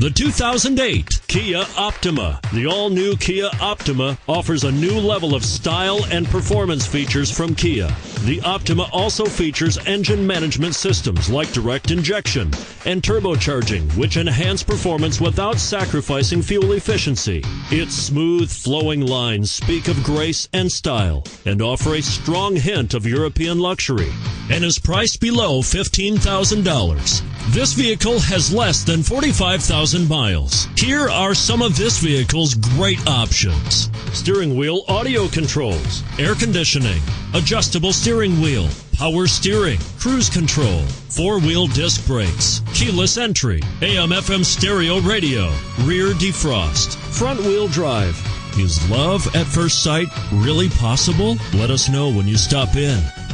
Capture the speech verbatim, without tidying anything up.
The two thousand eight Kia Optima. The all-new Kia Optima offers a new level of style and performance features from Kia. The Optima also features engine management systems like direct injection and turbocharging, which enhance performance without sacrificing fuel efficiency. Its smooth, flowing lines speak of grace and style and offer a strong hint of European luxury, and is priced below fifteen thousand dollars. This vehicle has less than forty-five thousand miles. Here are some of this vehicle's great options: steering wheel audio controls, air conditioning, adjustable steering wheel, power steering, cruise control, four-wheel disc brakes, keyless entry, A M F M stereo radio, rear defrost, front-wheel drive. Is love at first sight really possible? Let us know when you stop in.